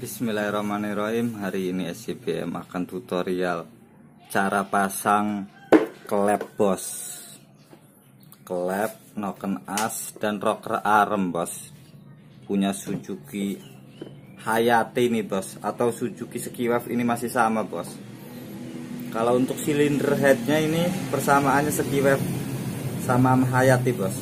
Bismillahirrahmanirrahim. Hari ini SCBM akan tutorial cara pasang klep bos, klep, noken as, dan rocker arm bos. Punya Suzuki Hayate ini bos, atau Suzuki Skiwave ini masih sama bos. Kalau untuk silinder headnya ini persamaannya Skiwave sama Hayate bos.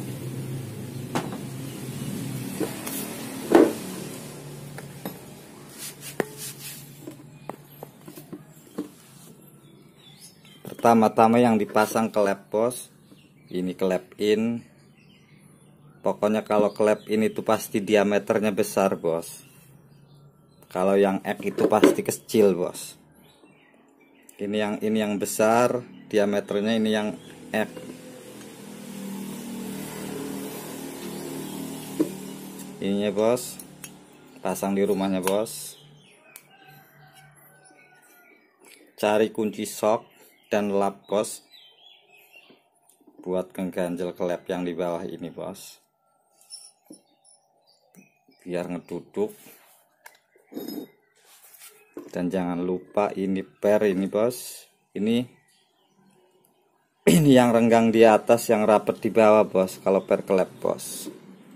Pertama-tama yang dipasang klep bos, ini klep in. Pokoknya kalau klep in itu pasti diameternya besar bos. Kalau yang X itu pasti kecil bos. Ini yang besar, diameternya ini yang X. Ininya bos, pasang di rumahnya bos. Cari kunci sok dan lap bos, buat mengganjel klep yang di bawah ini bos, biar ngeduduk. Dan jangan lupa ini per ini bos, ini yang renggang di atas, yang rapet di bawah bos, kalau per klep bos.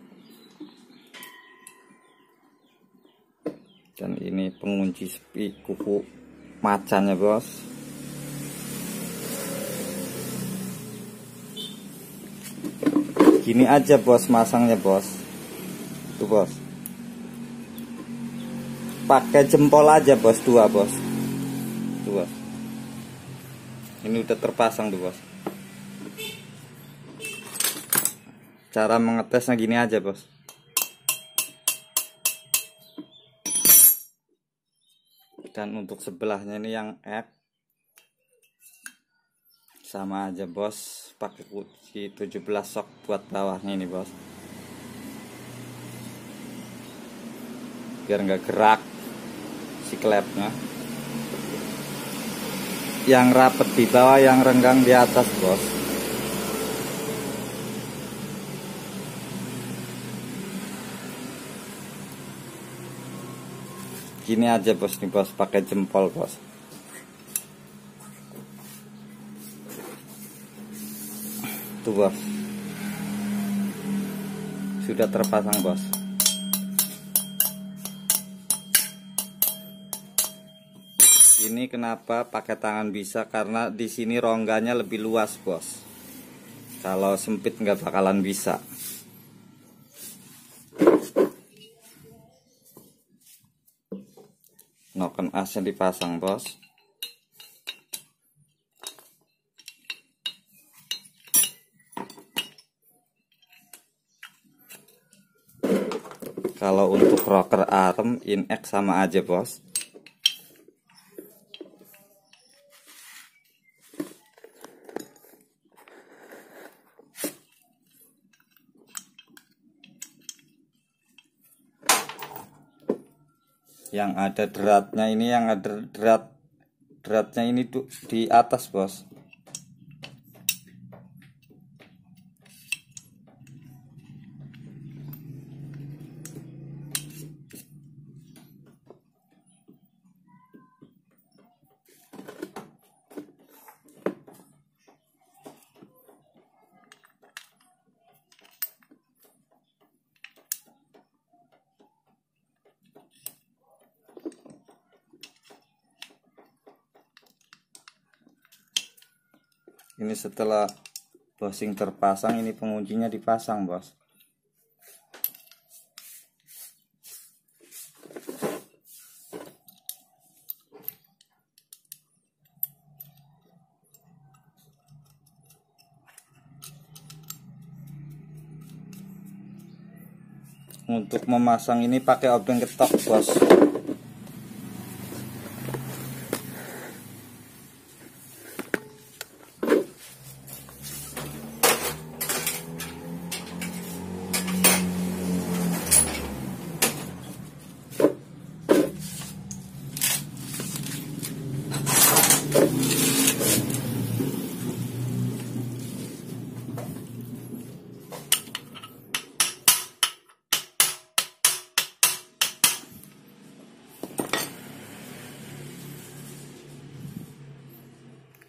Dan ini pengunci kuku macannya bos. Gini aja bos masangnya bos. Tuh bos, pakai jempol aja bos, dua bos. Tuh bos, ini udah terpasang tuh bos. Cara mengetesnya gini aja bos. Dan untuk sebelahnya ini yang F, sama aja bos, pakai kunci 17 sok buat bawahnya ini bos, biar nggak gerak si klepnya. Yang rapet di bawah, yang renggang di atas bos. Gini aja bos nih bos, pakai jempol bos. Tuh bos, sudah terpasang bos. Ini kenapa pakai tangan bisa, karena di sini rongganya lebih luas bos. Kalau sempit nggak bakalan bisa. Noken asnya dipasang bos. Kalau untuk rocker arm in X sama aja bos. Yang ada deratnya ini, yang ada deratnya ini tuh di atas bos. Ini setelah bushing terpasang, ini penguncinya dipasang bos. Untuk memasang ini pakai obeng ketok bos.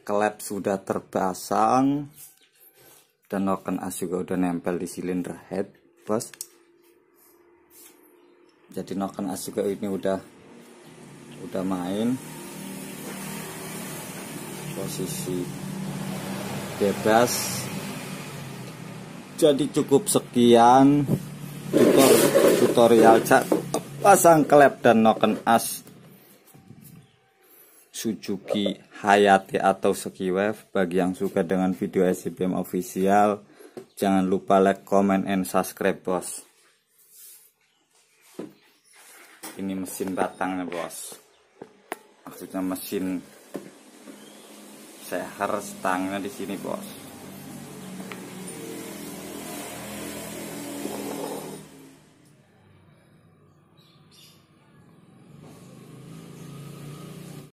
klep sudah terpasang dan noken as juga udah nempel di silinder head, bos. Jadi noken as juga ini udah main posisi bebas. Jadi cukup sekian tutorial pasang klep dan noken as Suzuki Hayate atau Skiwave. Bagi yang suka dengan video SCBM official, jangan lupa like, comment, and subscribe, bos. Ini mesin batangnya, bos. Maksudnya mesin seher stangnya di sini, bos.